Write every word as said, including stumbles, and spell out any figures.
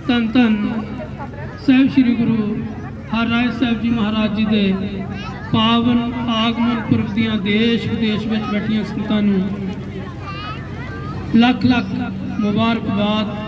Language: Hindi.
धन धन साहिब श्री गुरु हरराय साहिब जी महाराज जी के पावन आगमन पुरब दियां देश विदेश में बैठिया संगतां नूं लख लख मुबारकबाद।